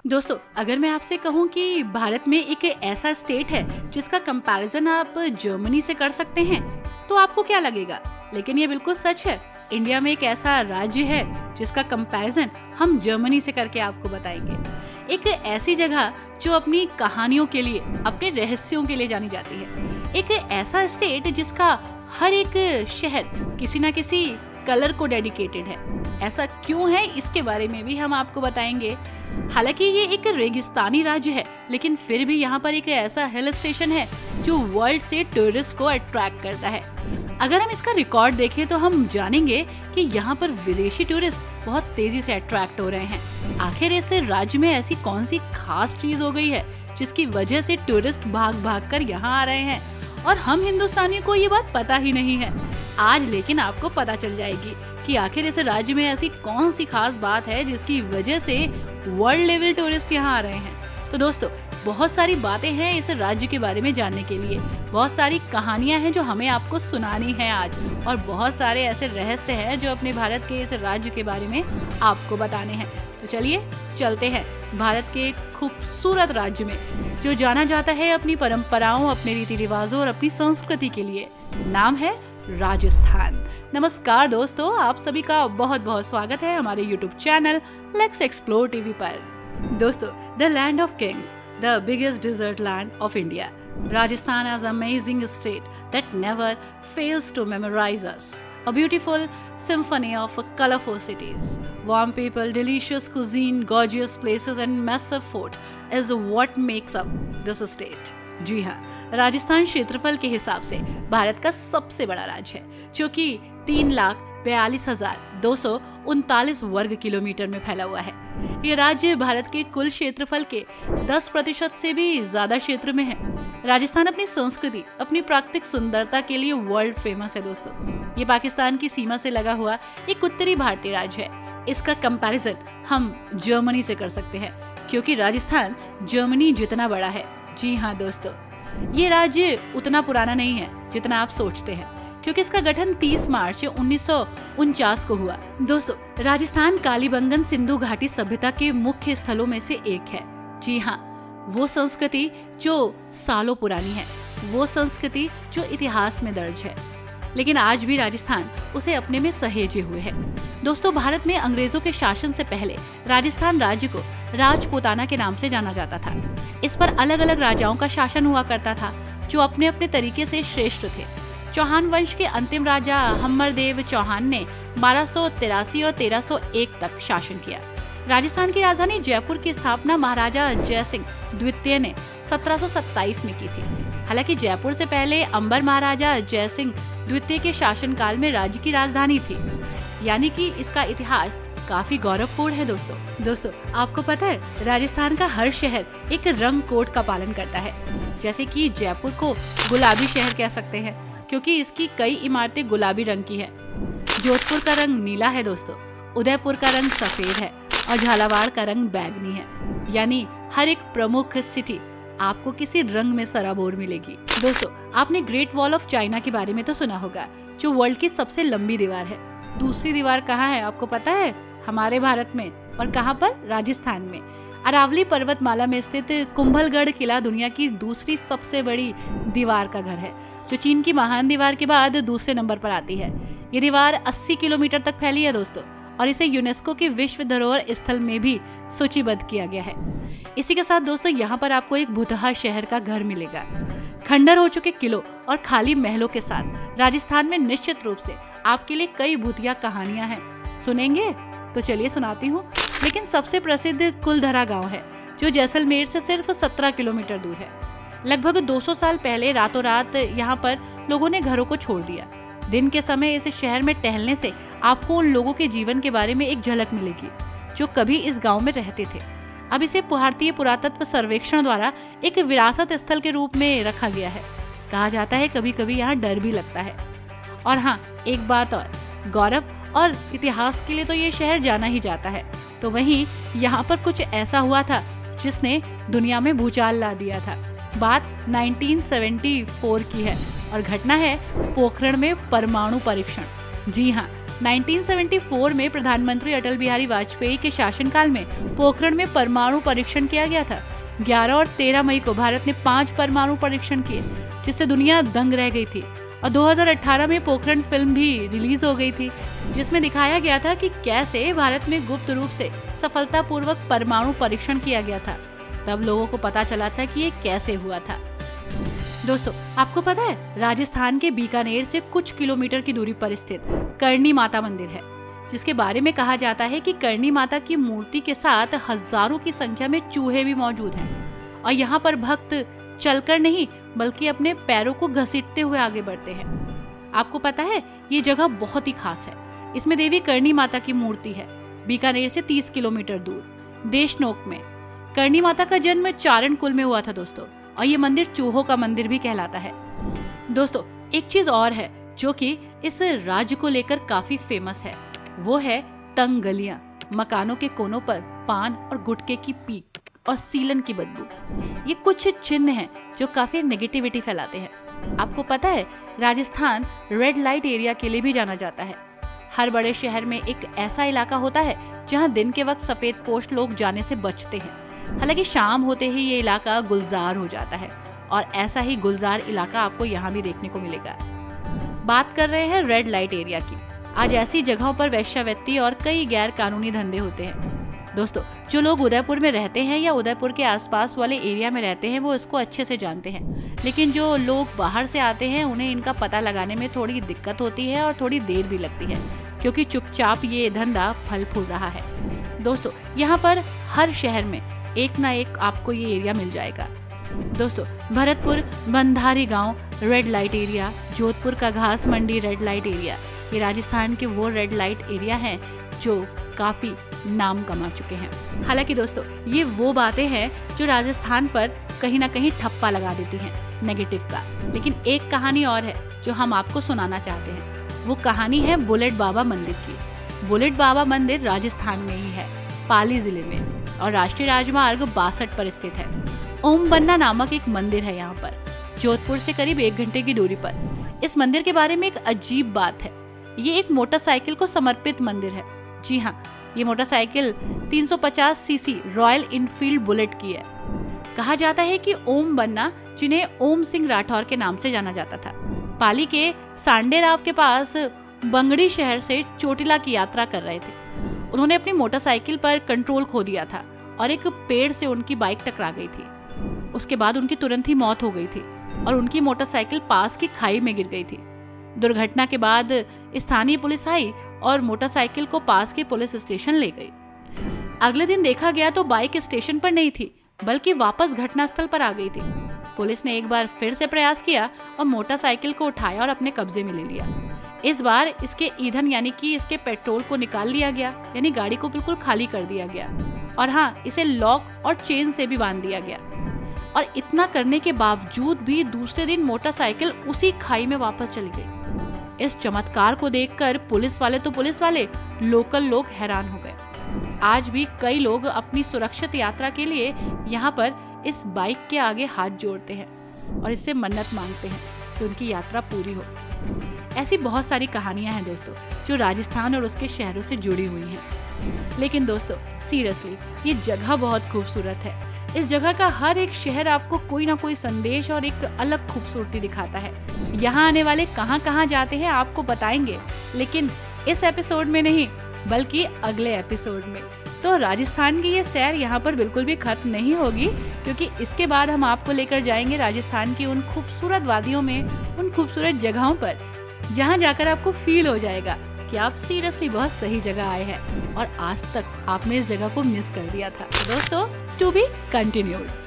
दोस्तों, अगर मैं आपसे कहूं कि भारत में एक ऐसा स्टेट है जिसका कंपैरिजन आप जर्मनी से कर सकते हैं, तो आपको क्या लगेगा? लेकिन ये बिल्कुल सच है। इंडिया में एक ऐसा राज्य है जिसका कंपैरिजन हम जर्मनी से करके आपको बताएंगे। एक ऐसी जगह जो अपनी कहानियों के लिए, अपने रहस्यों के लिए जानी जाती है। एक ऐसा स्टेट जिसका हर एक शहर किसी ना किसी कलर को डेडिकेटेड है। ऐसा क्यों है, इसके बारे में भी हम आपको बताएंगे। हालांकि ये एक रेगिस्तानी राज्य है, लेकिन फिर भी यहाँ पर एक ऐसा हिल स्टेशन है जो वर्ल्ड से टूरिस्ट को अट्रैक्ट करता है। अगर हम इसका रिकॉर्ड देखें तो हम जानेंगे कि यहाँ पर विदेशी टूरिस्ट बहुत तेजी से अट्रैक्ट हो रहे हैं। आखिर इस राज्य में ऐसी कौन सी खास चीज हो गई है जिसकी वजह से टूरिस्ट भाग भाग कर यहाँ आ रहे हैं और हम हिंदुस्तानियों को ये बात पता ही नहीं है। आज लेकिन आपको पता चल जाएगी कि आखिर इस राज्य में ऐसी कौन सी खास बात है जिसकी वजह से वर्ल्ड लेवल टूरिस्ट यहाँ आ रहे हैं। तो दोस्तों, बहुत सारी बातें हैं इस राज्य के बारे में जानने के लिए, बहुत सारी कहानियां हैं जो हमें आपको सुनानी है आज, और बहुत सारे ऐसे रहस्य हैं जो अपने भारत के इस राज्य के बारे में आपको बताने हैं। तो चलिए चलते हैं भारत के एक खूबसूरत राज्य में जो जाना जाता है अपनी परंपराओं, अपने रीति रिवाजों और अपनी संस्कृति के लिए। नाम है राजस्थान। नमस्कार दोस्तों, आप सभी का बहुत बहुत स्वागत है हमारे YouTube channel let's explore TV पर। दोस्तों, the land of kings, the biggest desert land of India, Rajasthan is an amazing state that never fails to memorize us. A beautiful symphony of colorful cities, warm people, delicious cuisine, gorgeous places and massive fort is what makes up this state. जी हाँ, राजस्थान क्षेत्रफल के हिसाब से भारत का सबसे बड़ा राज्य है, जो कि 3,42,239 वर्ग किलोमीटर में फैला हुआ है। ये राज्य भारत के कुल क्षेत्रफल के 10% से भी ज्यादा क्षेत्र में है। राजस्थान अपनी संस्कृति, अपनी प्राकृतिक सुंदरता के लिए वर्ल्ड फेमस है। दोस्तों, ये पाकिस्तान की सीमा से लगा हुआ एक उत्तरी भारतीय राज्य है। इसका कंपैरिजन हम जर्मनी से कर सकते हैं, क्योंकि राजस्थान जर्मनी जितना बड़ा है। जी हाँ दोस्तों, ये राज्य उतना पुराना नहीं है जितना आप सोचते हैं, क्योंकि इसका गठन 30 मार्च 1949 को हुआ। दोस्तों, राजस्थान कालीबंगन सिंधु घाटी सभ्यता के मुख्य स्थलों में से एक है। जी हाँ, वो संस्कृति जो सालों पुरानी है, वो संस्कृति जो इतिहास में दर्ज है, लेकिन आज भी राजस्थान उसे अपने में सहेजे हुए है। दोस्तों, भारत में अंग्रेजों के शासन से पहले राजस्थान राज्य को राजपूताना के नाम से जाना जाता था। इस पर अलग अलग राजाओं का शासन हुआ करता था, जो अपने अपने तरीके से श्रेष्ठ थे। चौहान वंश के अंतिम राजा हम्मरदेव चौहान ने 1283 और 1301 तक शासन किया। राजस्थान की राजधानी जयपुर की स्थापना महाराजा जयसिंह द्वितीय ने 1727 में की थी। हालांकि जयपुर से पहले अंबर महाराजा जयसिंह द्वितीय के शासनकाल में राज्य की राजधानी थी, यानी कि इसका इतिहास काफी गौरवपूर्ण है। दोस्तों, आपको पता है, राजस्थान का हर शहर एक रंग कोड का पालन करता है। जैसे कि जयपुर को गुलाबी शहर कह सकते हैं, क्योंकि इसकी कई इमारतें गुलाबी रंग की है। जोधपुर का रंग नीला है दोस्तों, उदयपुर का रंग सफेद है और झालावाड़ का रंग बैंगनी है। यानी हर एक प्रमुख सिटी आपको किसी रंग में सराबोर मिलेगी। दोस्तों, आपने ग्रेट वॉल ऑफ चाइना के बारे में तो सुना होगा, जो वर्ल्ड की सबसे लंबी दीवार है। दूसरी दीवार कहाँ है आपको पता है? हमारे भारत में। और कहाँ पर? राजस्थान में। अरावली पर्वतमाला में स्थित कुंभलगढ़ किला दुनिया की दूसरी सबसे बड़ी दीवार का घर है, जो चीन की महान दीवार के बाद दूसरे नंबर पर आती है। ये दीवार 80 किलोमीटर तक फैली है दोस्तों, और इसे यूनेस्को के विश्व धरोहर स्थल में भी सूचीबद्ध किया गया है। इसी के साथ दोस्तों, यहाँ पर आपको एक भुतहा शहर का घर मिलेगा। खंडर हो चुके किलों और खाली महलों के साथ राजस्थान में निश्चित रूप से आपके लिए कई भूतिया कहानियां हैं। सुनेंगे? तो चलिए सुनाती हूँ। लेकिन सबसे प्रसिद्ध कुलधरा गांव है, जो जैसलमेर से सिर्फ 17 किलोमीटर दूर है। लगभग 200 साल पहले रातों रात यहाँ पर लोगों ने घरों को छोड़ दिया। दिन के समय इस शहर में टहलने से आपको उन लोगों के जीवन के बारे में एक झलक मिलेगी जो कभी इस गांव में रहते थे। अब इसे भारतीय पुरातत्व सर्वेक्षण द्वारा एक विरासत स्थल के रूप में रखा गया है। कहा जाता है कभी कभी यहाँ डर भी लगता है। और हाँ, एक बात और, गौरव और इतिहास के लिए तो ये शहर जाना ही जाता है। तो वहीं यहाँ पर कुछ ऐसा हुआ था जिसने दुनिया में भूचाल ला दिया था। बात 1974 की है और घटना है पोखरण में परमाणु परीक्षण। जी हाँ, 1974 में प्रधानमंत्री अटल बिहारी वाजपेयी के शासनकाल में पोखरण में परमाणु परीक्षण किया गया था। 11 और 13 मई को भारत ने 5 परमाणु परीक्षण किए, जिससे दुनिया दंग रह गई थी। और 2018 में पोखरण फिल्म भी रिलीज हो गई थी, जिसमें दिखाया गया था कि कैसे भारत में गुप्त रूप से सफलतापूर्वक परमाणु परीक्षण किया गया था। तब लोगों को पता चला था कि ये कैसे हुआ था। दोस्तों, आपको पता है राजस्थान के बीकानेर से कुछ किलोमीटर की दूरी पर स्थित करणी माता मंदिर है, जिसके बारे में कहा जाता है कि करणी माता की मूर्ति के साथ हजारों की संख्या में चूहे भी मौजूद हैं और यहाँ पर भक्त चलकर नहीं बल्कि अपने पैरों को घसीटते हुए आगे बढ़ते हैं। आपको पता है ये जगह बहुत ही खास है। इसमें देवी करणी माता की मूर्ति है। बीकानेर से 30 किलोमीटर दूर देशनोक में करणी माता का जन्म चारण कुल में हुआ था दोस्तों, और ये मंदिर चूहों का मंदिर भी कहलाता है। दोस्तों, एक चीज और है जो कि इस राज्य को लेकर काफी फेमस है, वो है तंग गलियां। मकानों के कोनों पर पान और गुटखे की पीक और सीलन की बदबू, ये कुछ चिन्ह हैं जो काफी नेगेटिविटी फैलाते हैं। आपको पता है राजस्थान रेड लाइट एरिया के लिए भी जाना जाता है। हर बड़े शहर में एक ऐसा इलाका होता है जहां दिन के वक्त सफेद पोश लोग जाने से बचते हैं। हालांकि शाम होते ही ये इलाका गुलजार हो जाता है, और ऐसा ही गुलजार इलाका आपको यहाँ भी देखने को मिलेगा। बात कर रहे हैं रेड लाइट एरिया की। आज ऐसी जगहों पर वेश्यावृत्ति और कई गैर कानूनी धंधे होते हैं। दोस्तों, जो लोग उदयपुर में रहते हैं या उदयपुर के आसपास वाले एरिया में रहते हैं वो इसको अच्छे से जानते हैं, लेकिन जो लोग बाहर से आते हैं उन्हें इनका पता लगाने में थोड़ी दिक्कत होती है और थोड़ी देर भी लगती है, क्योंकि चुपचाप ये धंधा फल फूल रहा है। दोस्तों, यहाँ पर हर शहर में एक ना एक आपको ये एरिया मिल जाएगा। दोस्तों, भरतपुर बंधारी गांव रेड लाइट एरिया, जोधपुर का घास मंडी रेड लाइट एरिया, ये राजस्थान के वो रेड लाइट एरिया हैं जो काफी नाम कमा चुके हैं। हालांकि दोस्तों, ये वो बातें हैं जो राजस्थान पर कहीं ना कहीं ठप्पा लगा देती हैं नेगेटिव का। लेकिन एक कहानी और है जो हम आपको सुनाना चाहते हैं। वो कहानी है बुलेट बाबा मंदिर की। बुलेट बाबा मंदिर राजस्थान में ही है, पाली जिले में, और राष्ट्रीय राजमार्ग 62 पर स्थित है। ओम बन्ना नामक एक मंदिर है यहाँ पर, जोधपुर से करीब 1 घंटे की दूरी पर। इस मंदिर के बारे में एक अजीब बात है, ये एक मोटरसाइकिल को समर्पित मंदिर है। जी हाँ, ये motorcycle 350 CC Royal Enfield Bullet की है। कहा जाता है कि ओम बन्ना, जिन्हें ओम सिंह राठौर के नाम से जाना जाता था, पाली के सांडेराव के पास बंगड़ी शहर से चोटिला की यात्रा कर रहे थे। उन्होंने अपनी मोटरसाइकिल पर कंट्रोल खो दिया था और एक पेड़ से उनकी बाइक टकरा गई थी। उसके बाद उनकी तुरंत ही मौत हो गई थी और उनकी मोटरसाइकिल पास की खाई में गिर गई थी। दुर्घटना के बाद स्थानीय पुलिस आई और मोटरसाइकिल को पास के पुलिस स्टेशन ले गई। अगले दिन देखा गया तो बाइक स्टेशन पर नहीं थी, बल्कि वापस घटनास्थल पर आ गई थी। पुलिस ने एक बार फिर से प्रयास किया और मोटरसाइकिल को उठाया और अपने कब्जे में ले लिया। इस बार इसके ईंधन यानी कि इसके पेट्रोल को निकाल लिया गया, यानी गाड़ी को बिल्कुल खाली कर दिया गया, और हाँ, इसे लॉक और चेन से भी बांध दिया गया। और इतना करने के बावजूद भी दूसरे दिन मोटरसाइकिल उसी खाई में वापस चली गई। इस चमत्कार को देखकर पुलिस वाले लोकल लोग हैरान हो गए। आज भी कई लोग अपनी सुरक्षित यात्रा के लिए यहाँ पर इस बाइक के आगे हाथ जोड़ते हैं और इससे मन्नत मांगते हैं कि उनकी यात्रा पूरी हो। ऐसी बहुत सारी कहानियां हैं दोस्तों जो राजस्थान और उसके शहरों से जुड़ी हुई हैं। लेकिन दोस्तों, सीरियसली ये जगह बहुत खूबसूरत है। इस जगह का हर एक शहर आपको कोई ना कोई संदेश और एक अलग खूबसूरती दिखाता है। यहाँ आने वाले कहाँ कहाँ जाते हैं आपको बताएंगे, लेकिन इस एपिसोड में नहीं बल्कि अगले एपिसोड में। तो राजस्थान की ये सैर यहाँ पर बिल्कुल भी खत्म नहीं होगी, क्योंकि इसके बाद हम आपको लेकर जाएंगे राजस्थान की उन खूबसूरत वादियों में, उन खूबसूरत जगहों पर जहाँ जाकर आपको फील हो जाएगा कि आप सीरियसली बहुत सही जगह आए हैं और आज तक आपने इस जगह को मिस कर दिया था। दोस्तों, टू बी कंटिन्यूड।